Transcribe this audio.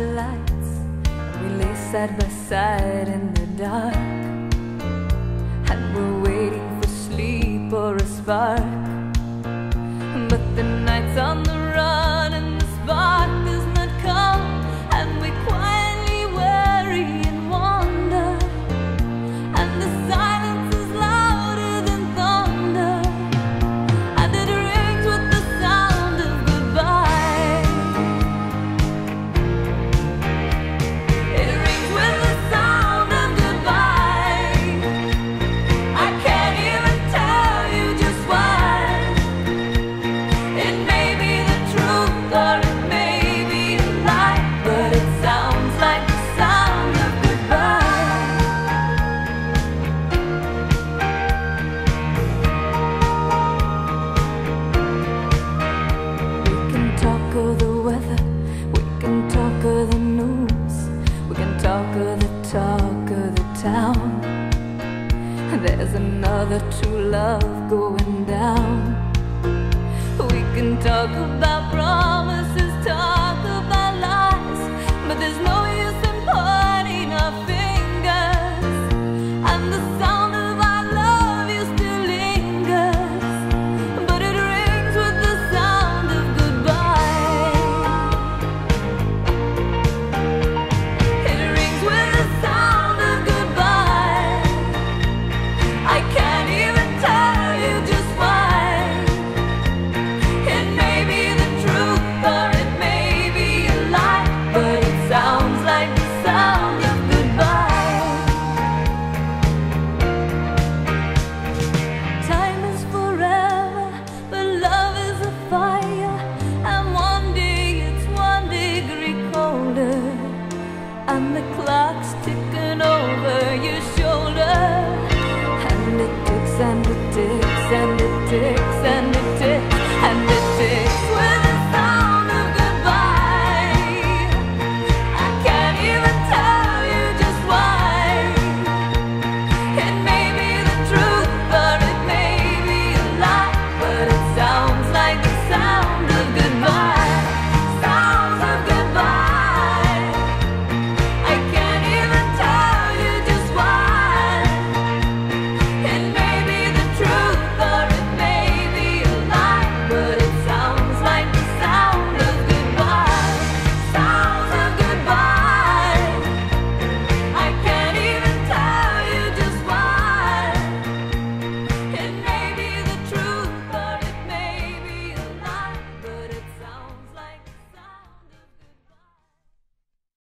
lights. We lay side by side in the dark, and we're waiting for sleep or a spark. But the night's on the run and the spark does not come, and we quietly worry and wonder, and the silence is louder than thunder, and it rings with the sound of goodbye. It rings with the sound of goodbye. I can't even tell you just why. It may be the truth or it may be a lie, but it sounds like the sound of goodbye. We can talk of the weather, we can talk of the news, we can talk of the talk of the town. There's another true love going down. We can talk about